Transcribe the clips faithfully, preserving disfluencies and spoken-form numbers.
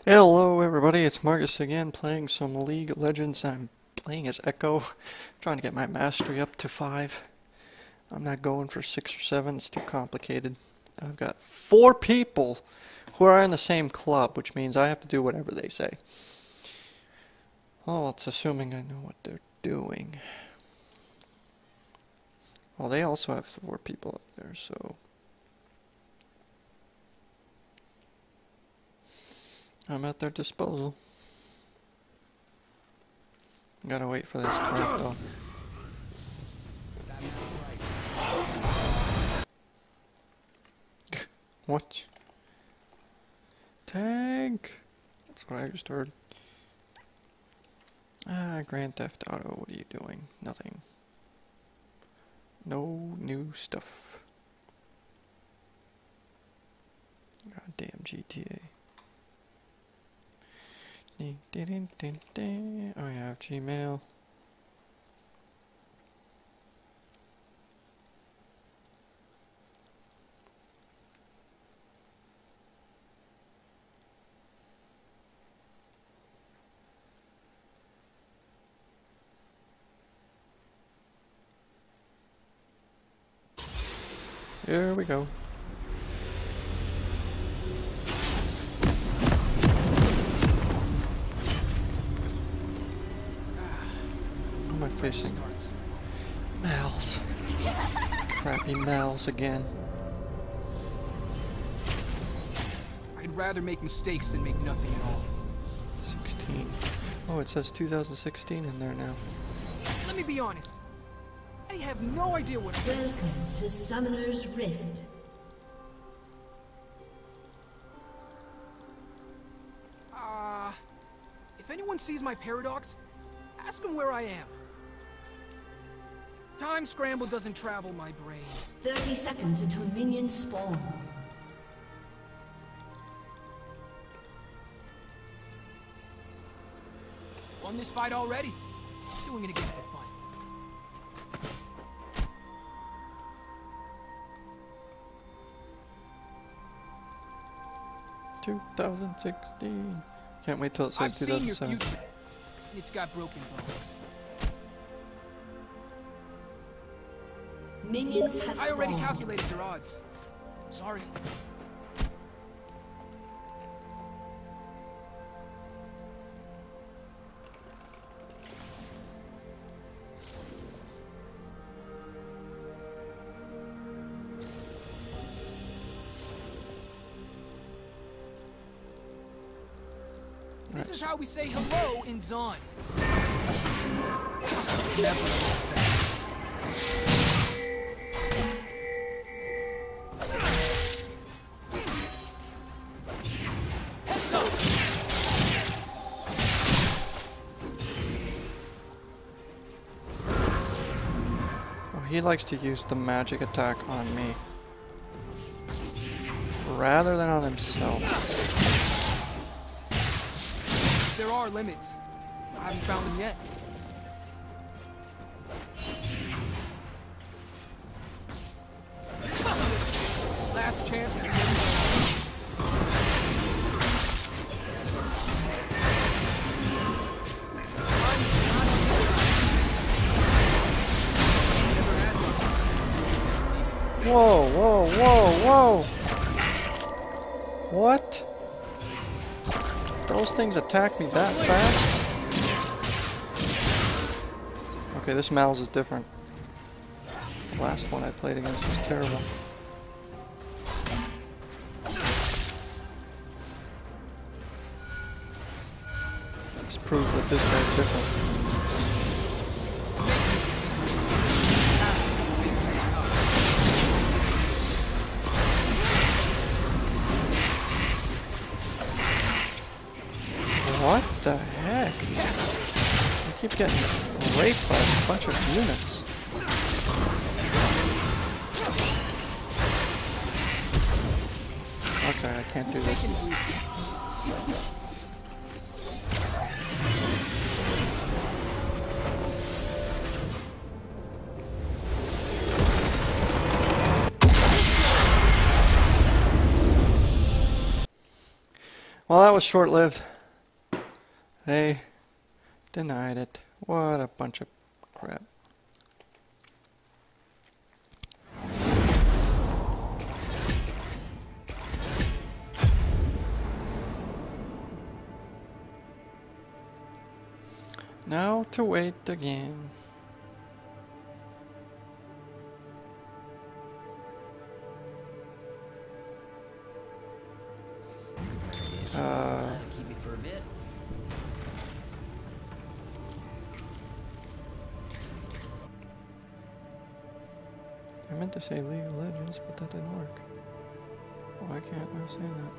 Hello everybody, it's Marcus again, playing some League of Legends. I'm playing as EKKO, trying to get my mastery up to five. I'm not going for six or seven, it's too complicated. I've got four people who are in the same club, which means I have to do whatever they say. Well, it's assuming I know what they're doing. Well, they also have four people up there, so... I'm at their disposal. Gotta wait for this card though. What? Tank! That's what I just heard. Ah, Grand Theft Auto, what are you doing? Nothing. No new stuff. Goddamn G T A. Oh yeah, Gmail. Here we go. Am I facing? Mals. Crappy Mals again. I'd rather make mistakes than make nothing at all. sixteen. Oh, it says two thousand sixteen in there now. Let me be honest. I have no idea what I'm doing. Welcome to Summoner's Rift. Ah, uh, if anyone sees my paradox, ask them where I am. Time scramble doesn't travel my brain. thirty seconds until minions spawn. Won this fight already. Doing it again for fun. two thousand sixteen. Can't wait till it says I've seen your two thousand seven. future. It's got broken bones. Minions have I already spawned. calculated your odds. Sorry. This is how we say hello in Zon. Never. He likes to use the magic attack on me rather than on himself. There are limits. I haven't found them yet. Last chance to Whoa, whoa, whoa, whoa! What? Those things attack me that fast? Okay, this Mal's is different. The last one I played against was terrible. This proves that this guy's different. What the heck? I keep getting raped by a bunch of units. Okay, I can't do this. Well, that was short-lived. They denied it. What a bunch of crap. Now to wait again. Uh, keep it for a bit. I meant to say League of Legends, but that didn't work. Why can't I say that?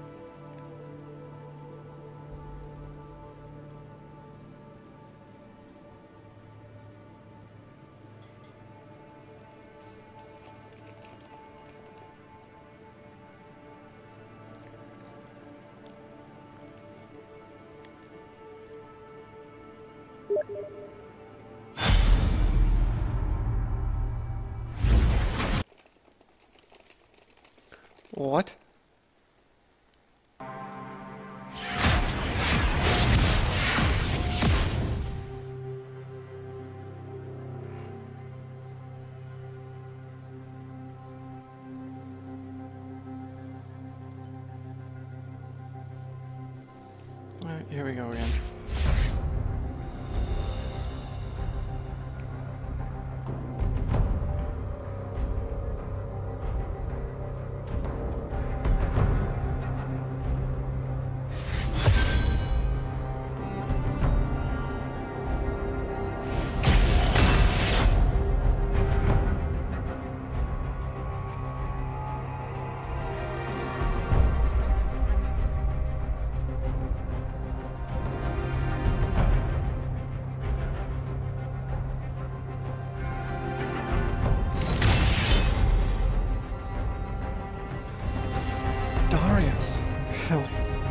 What? Alright, here we go again. Darius, really?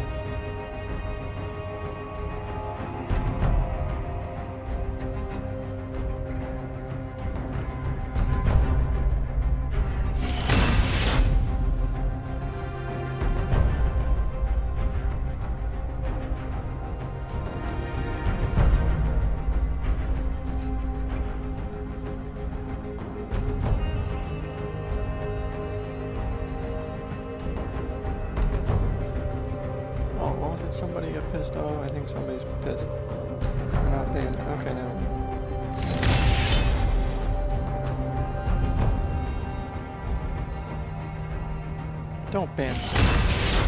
Oh, well, did somebody get pissed? Oh, I think somebody's pissed. Or not they. Okay, now. Don't ban someone.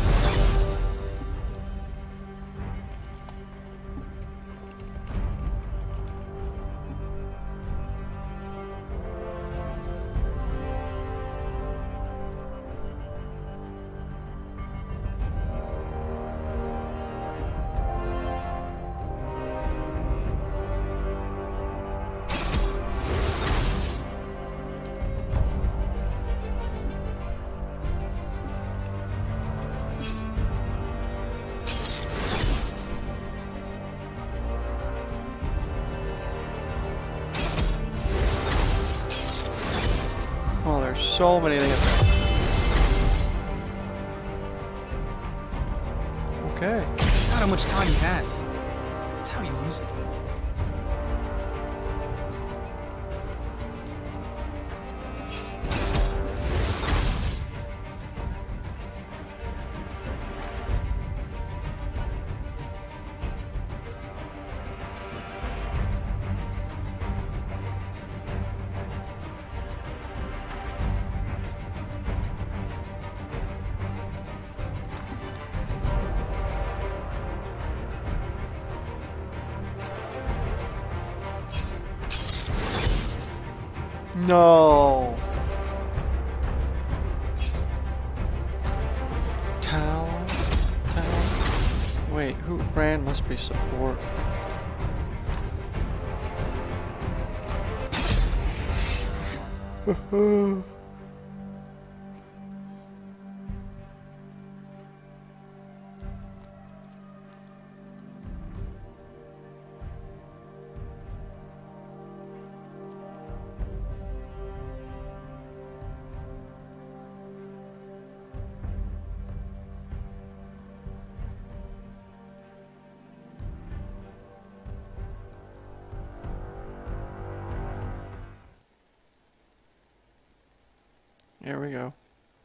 Oh, there's so many things. Okay. It's not how much time you have. It's how you use it. No. Town. Town. Wait, who? Brand must be support. Here we go.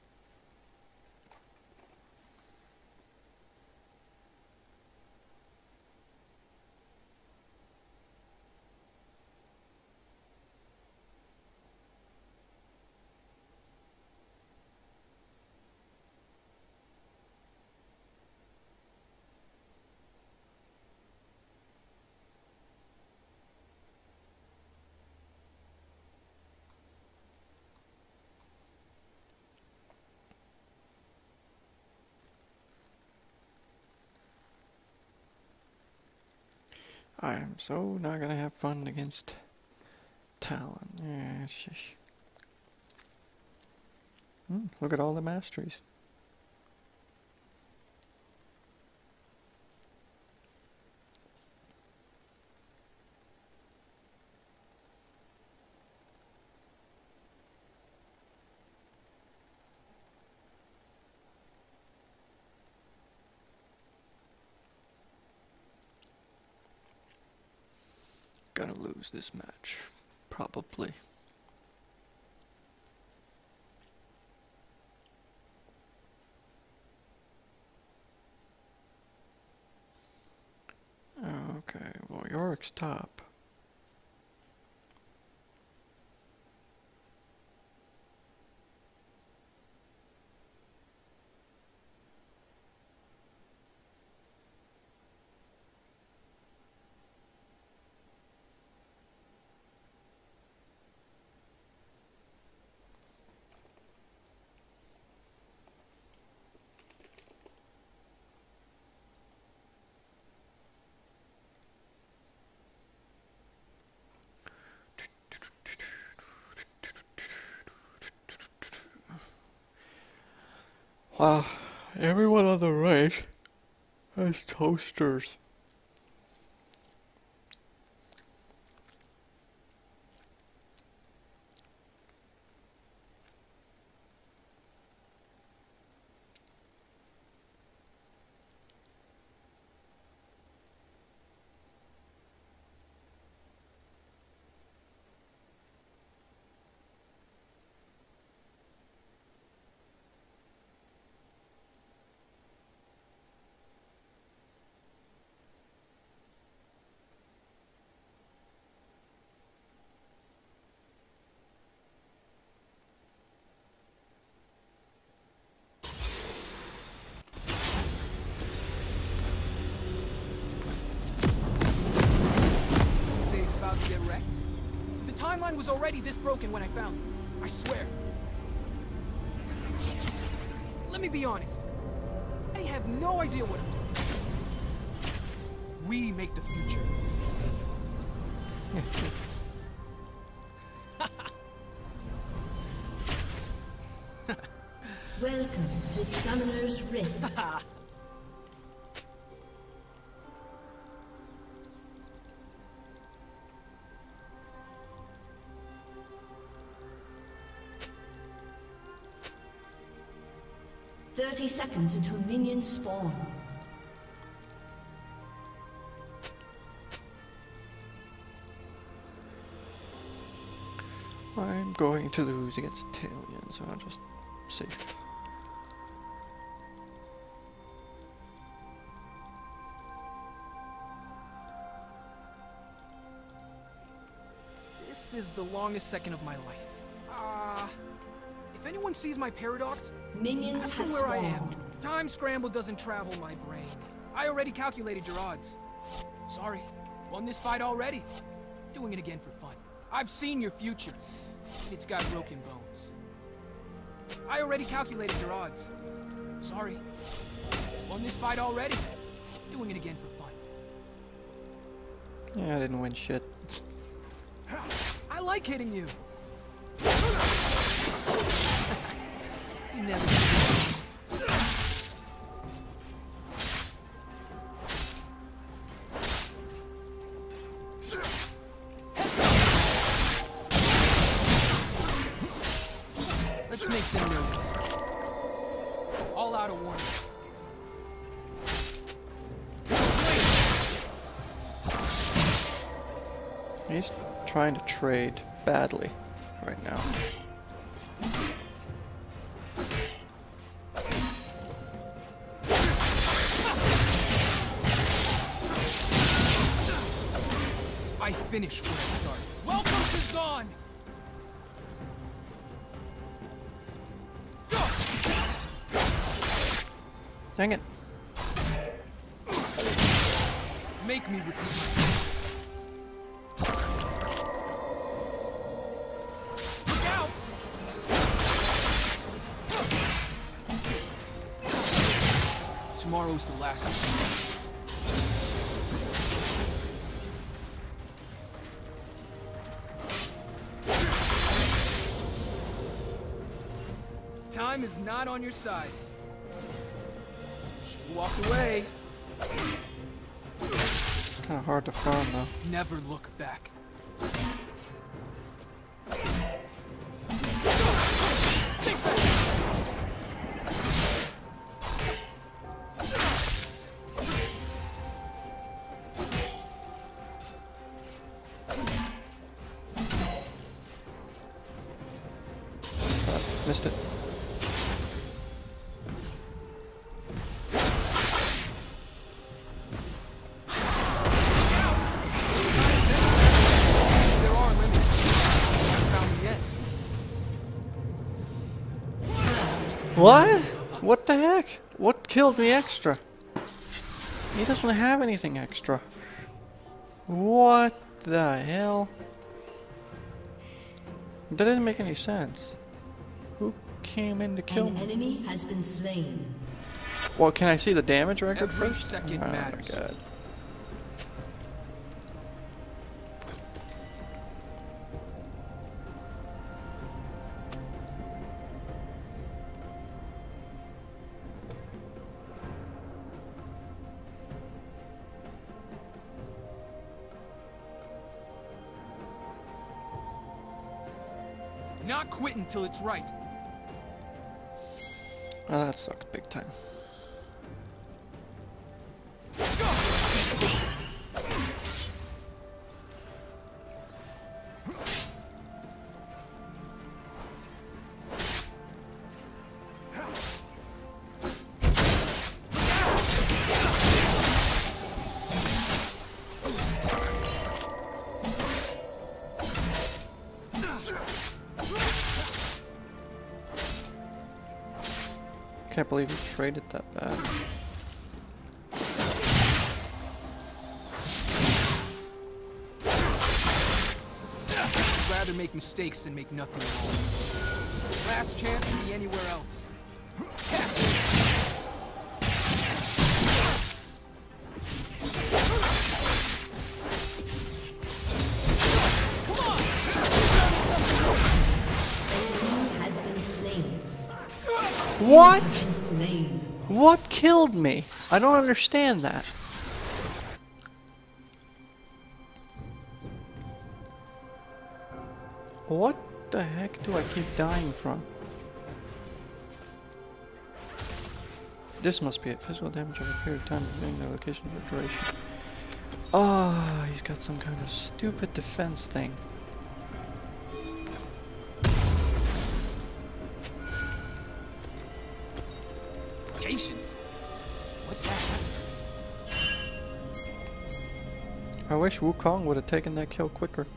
I am so not gonna have fun against Talon. Yeah, shish. Hmm, look at all the masteries. Gonna lose this match, probably. Okay, well, Yorick's top. Wow, everyone on the right has toasters. timeline was already this broken when I found it. I swear. Let me be honest. I have no idea what I'm doing. We make the future. Welcome to Summoner's Rift. Thirty seconds until minions spawn. I'm going to lose against Talion, so I'll just safe. This is the longest second of my life. Ah. Uh, if anyone sees my paradox, minions ask have them where I am. spawned. Time scramble doesn't travel my brain. I already calculated your odds. Sorry, won this fight already. Doing it again for fun. I've seen your future. It's got broken bones. I already calculated your odds. Sorry. Won this fight already. Doing it again for fun. Yeah, I didn't win shit. I like hitting you. You never Let's make them nervous. All out of warning. He's trying to trade badly right now. I finish what I started. Welcome to Zaun! Dang it. Make me repeat myself. Look out! Tomorrow's the last of the time is not on your side. She walked away. Kind of hard to farm though. Never look back. Missed it. There are limits. I found the end. What? What the heck? What killed me extra? He doesn't have anything extra. What the hell? That didn't make any sense. Who came in to kill An me? enemy has been slain. Well, can I see the damage record Every first? second Oh matters. my god. Not quit until it's right. Oh, that sucked big time. Can't believe you traded that bad. I'd rather make mistakes than make nothing at all. Last chance to be anywhere else. Has been slain. What? Been slain. What killed me? I don't understand that. What the heck do I keep dying from? This must be it. Physical damage over a period of time, depending on the location or duration. Oh, he's got some kind of stupid defense thing. Patience? What's that? I wish Wukong would have taken that kill quicker.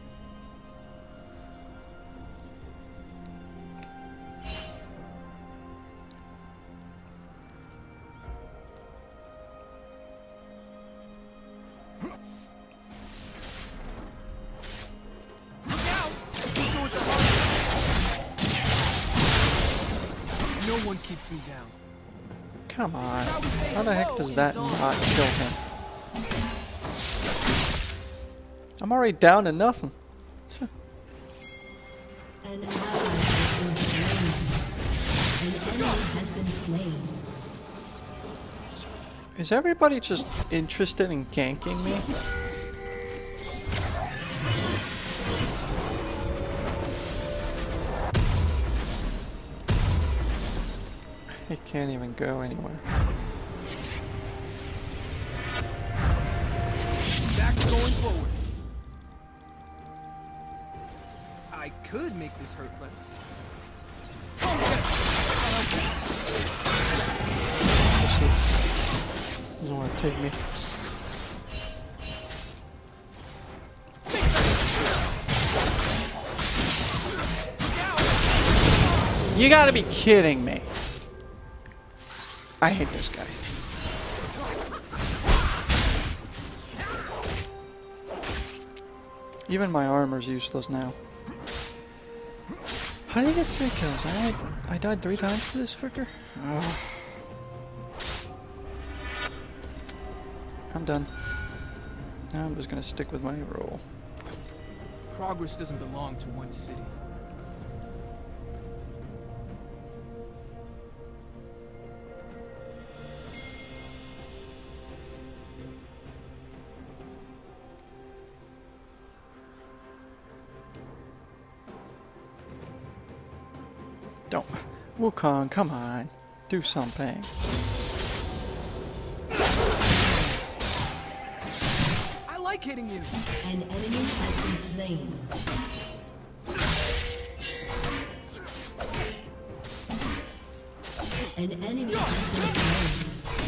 Look out! You do it the hard way. No one keeps me down. Come on. how we say How the heck hello does in that Zaun. not kill him? I'm already down to nothing. Sure. An ally has been slain. An enemy has been slain. Is everybody just interested in ganking me? He can't even go anywhere. Back to going forward. I could make this hurt less. Let's see. Doesn't want to take me. You gotta be kidding me. I hate this guy. Even my armor's useless now. How did I get three kills? I only, I died three times to this fricker? Oh. I'm done. Now I'm just gonna stick with my role. Progress doesn't belong to one city. Don't. Wukong, come on. Do something. I like hitting you. An enemy has been slain. An enemy has been slain.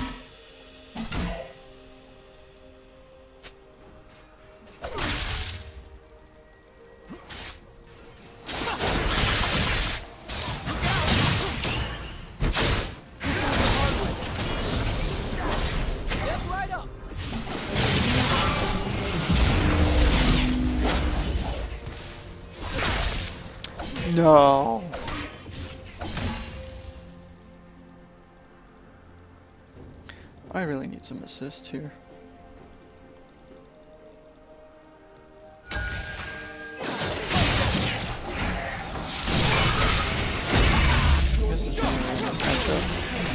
No. I really need some assists here. This is gonna be a matchup.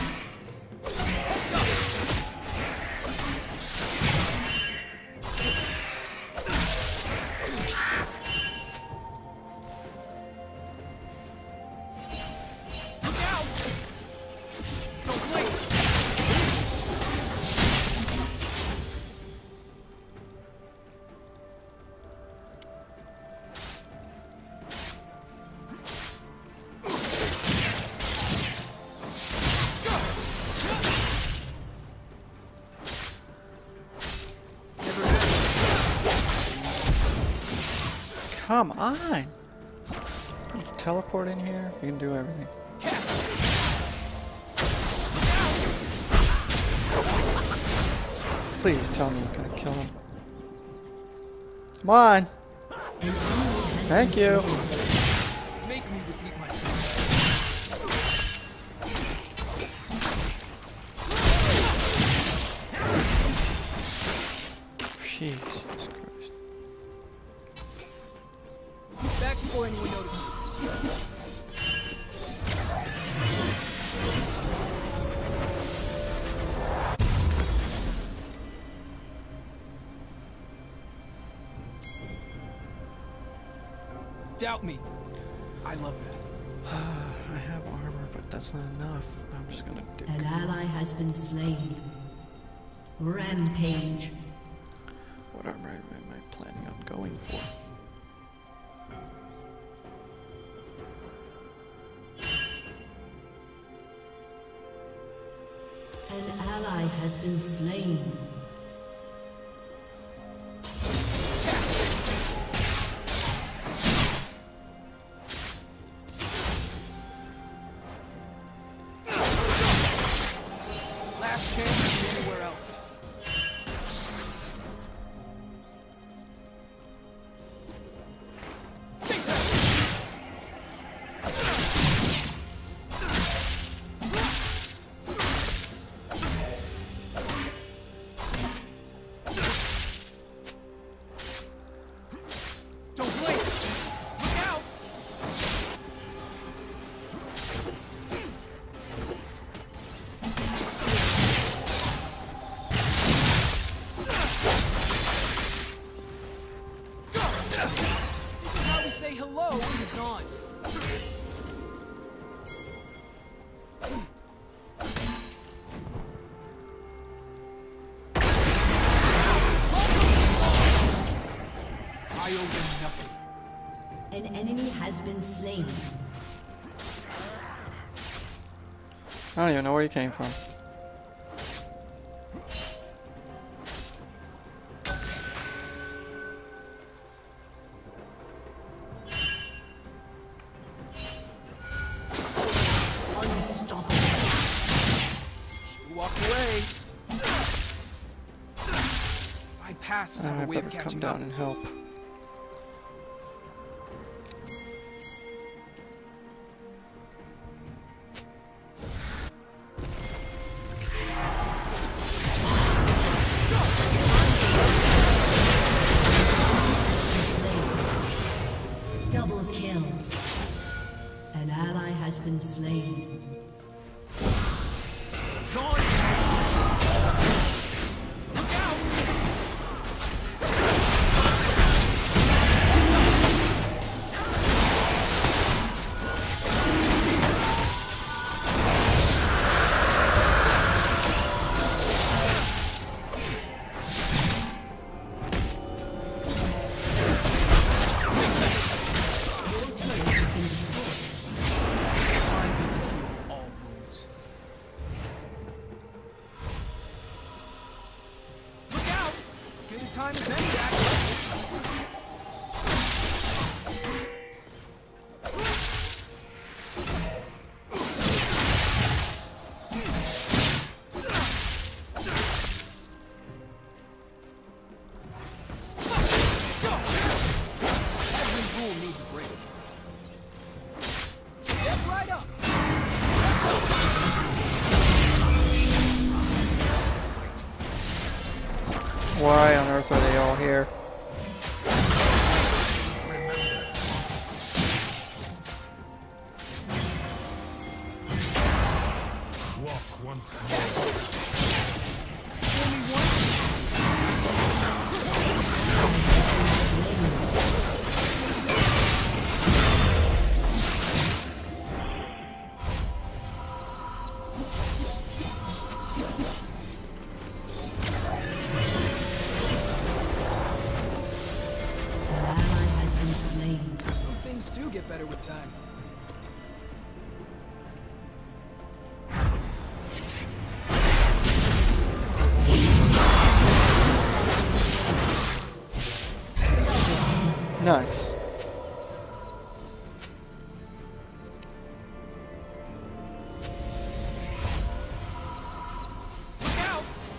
Come on! You can teleport in here, you can do everything. Please tell me you're gonna kill him. Come on! Thank you! Make me repeat myself. Jesus Christ. Back before anyone notices. Doubt me. I love that. I have armor, but that's not enough. I'm just gonna do. An ally has been slain. Rampage. What armor am I planning on going for? An ally has been slain. Last chance to be anywhere else. Hello, he's on. I owe them nothing. An enemy has been slain. I don't even know where he came from. pasts have a I way of better come catching down up. and help. Double kill. An ally has been slain. Time is any actually. Every rule needs a break. Step right up. Why on earth are they all here? Walk once more. Only one. An ally has been slain. Some things do get better with time. Nice. Look out!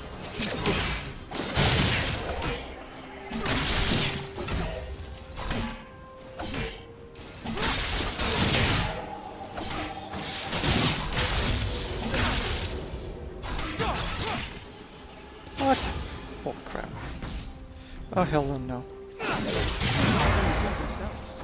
What? Oh crap. Oh hell no. Themselves.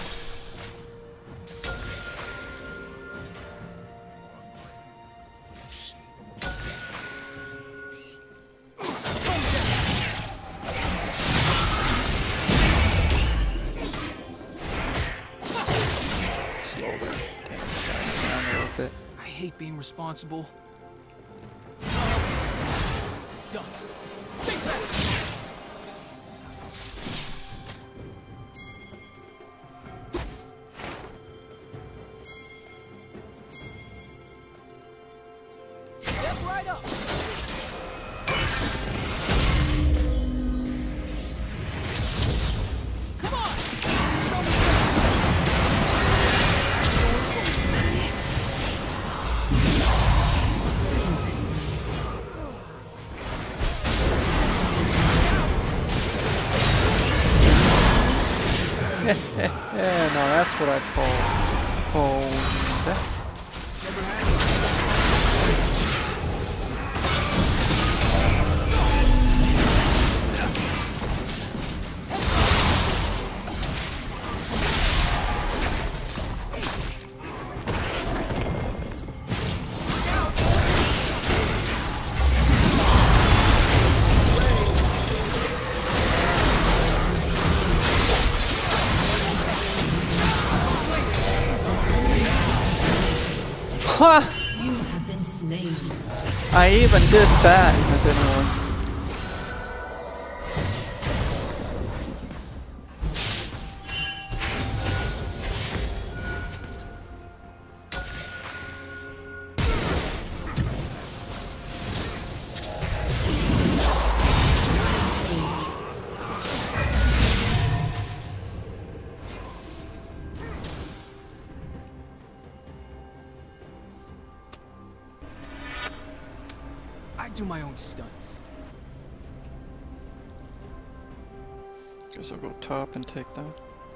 Slow there. Damn, guys, down there with it. I hate being responsible. Done. Think back. Step right up. Come on. Show me Yeah, no, that's what I call home. Never had it. Ha! You have been slain. I even did that and it didn't work. I do my own stunts. Guess I'll go top and take that.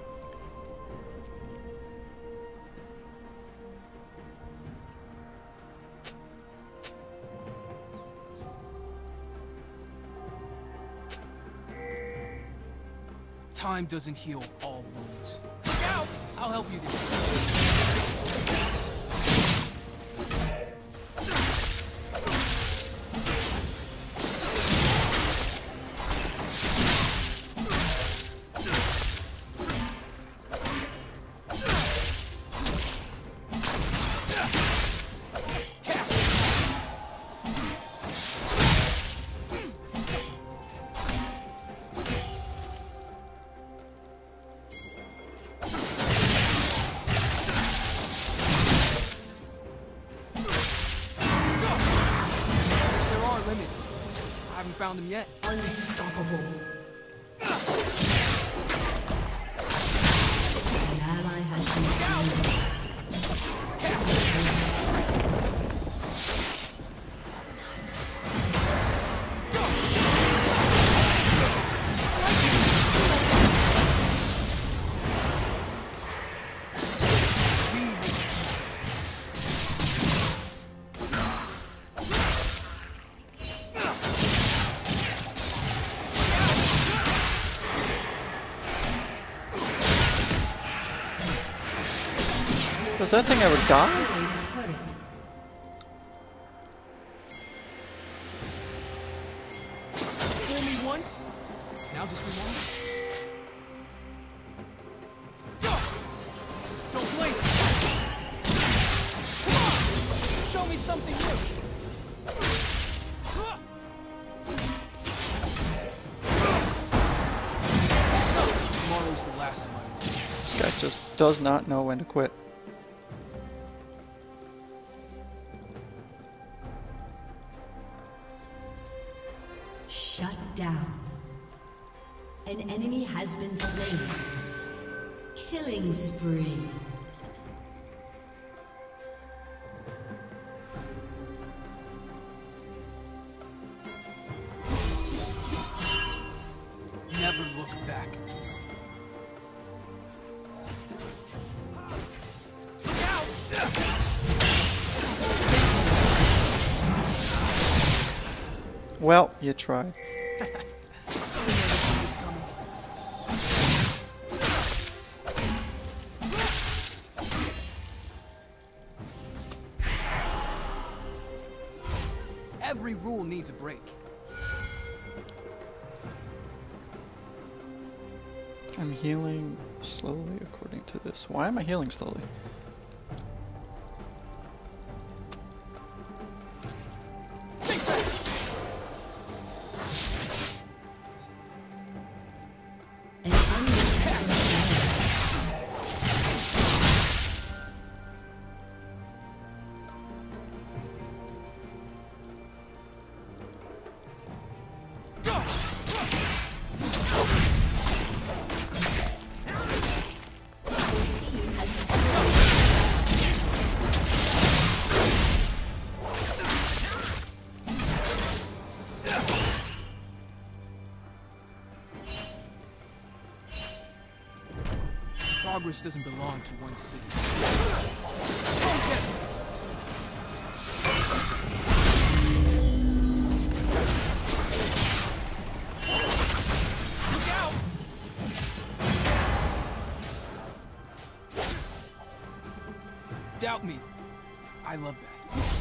Time doesn't heal all wounds. Look out! I'll help you this. Found him yet. Unstoppable. An ally has been slain. Does that thing ever die? Fool me once, now just remember. Go! Don't blink! Show me something new! Tomorrow's the last of my life. This guy just does not know when to quit. Shut down. An enemy has been slain. Killing spree. Never look back. Well, you tried. Every rule needs a break. I'm healing slowly according to this. Why am I healing slowly? Progress doesn't belong to one city. Look out! Doubt me. I love that.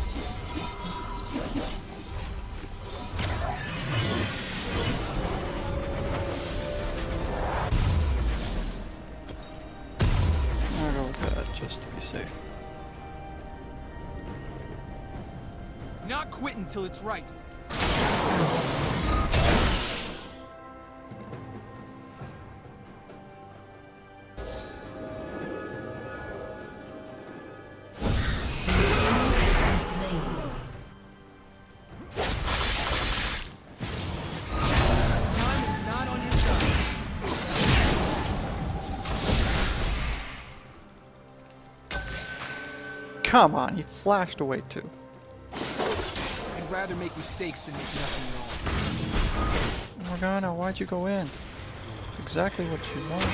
Just to be safe. Not quit until it's right. Come on, he flashed away too. I'd rather make mistakes than make nothing at all. Morgana, why'd you go in? exactly what you want.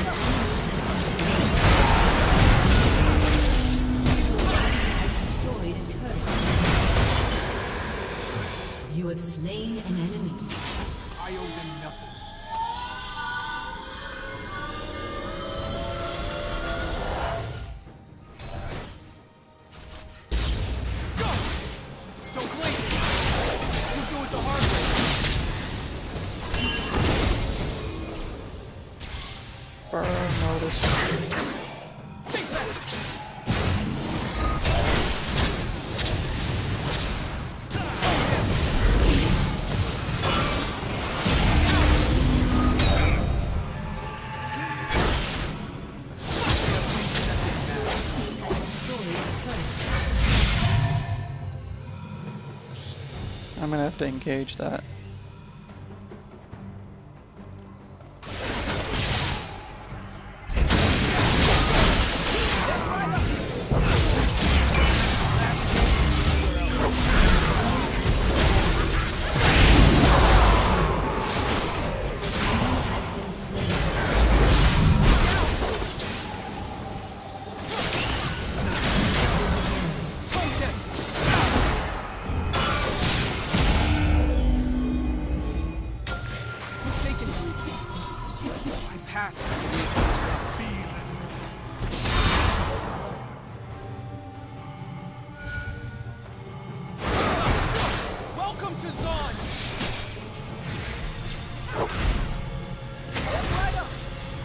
You have slain an enemy. I owe them nothing. Go! Don't blink! You do it the hard way. Burn notice. Take that! I'm gonna have to engage that. Welcome to Zon! Right up!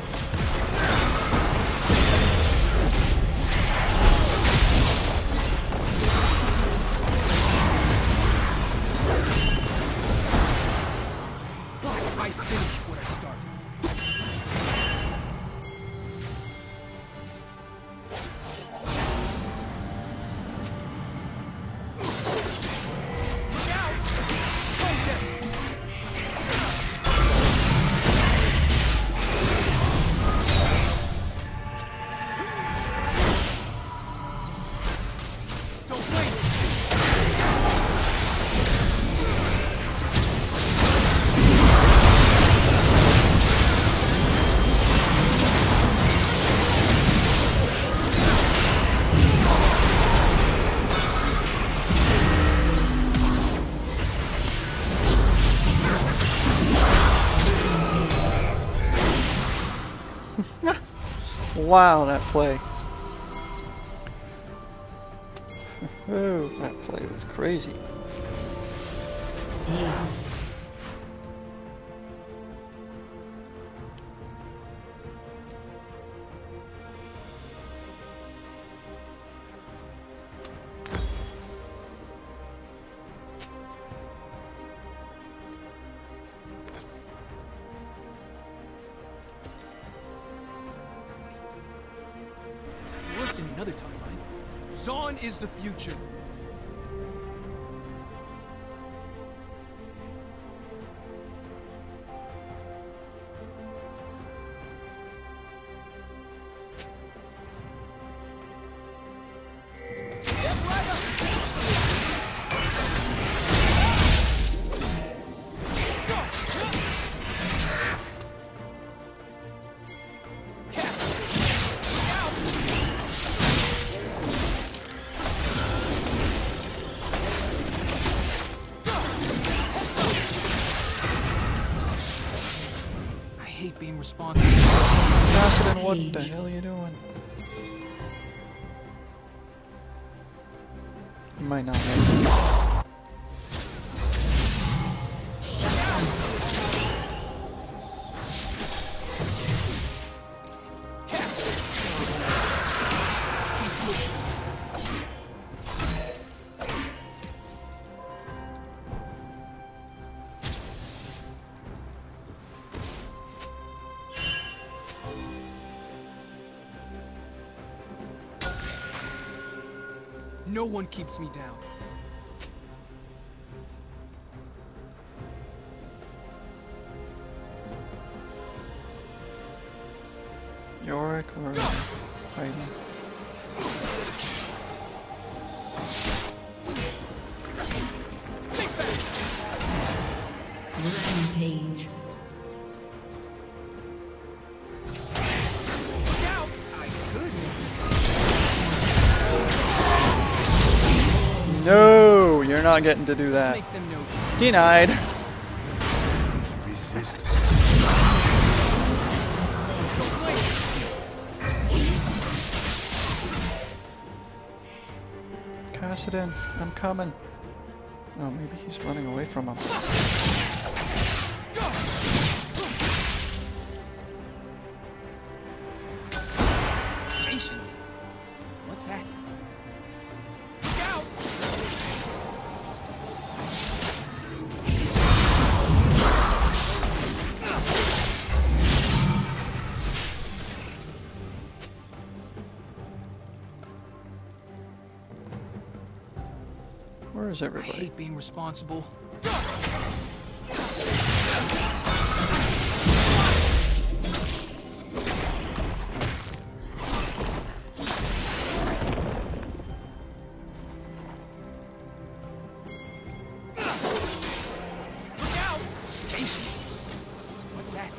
I finished what I started. Wow, that play. Oh, that play was crazy. Yes. Worked in another timeline. Zon is the future. Being responsible. Macedon, what the hell are you doing? You might not make it. No one keeps me down. Yorick or Heidi? Rampage. You're not getting to do Let's that. make them notice. Denied. Resist. Kassadin, I'm coming. Oh, maybe he's running away from him. Patience. What's that? Look out! Where is I everybody? hate being responsible. Look out! Patience. What's that?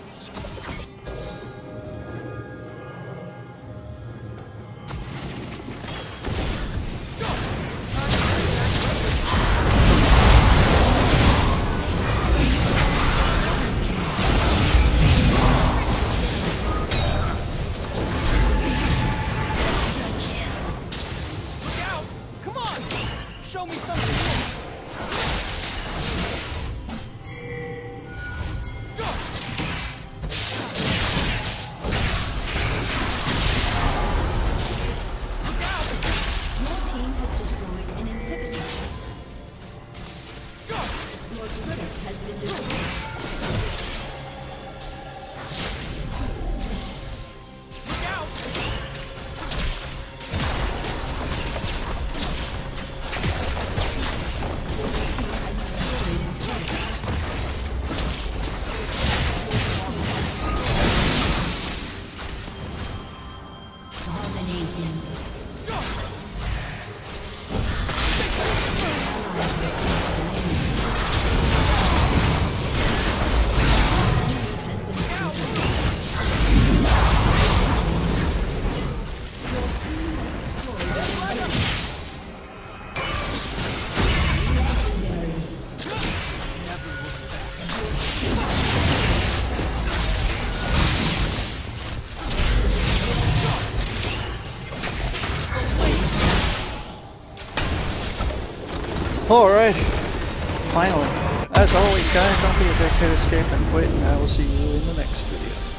Look out! Come on! Show me something new. Your team has destroyed an inhibitor. Your turret has been destroyed. Look out! Has destroyed an inhibitor. Dominating. Has been slain. Your team has destroyed an inhibitor. Legendary. Never look back. Alright. Finally. As always, guys, don't be a dickhead, escape and quit, and I will see you in the next video.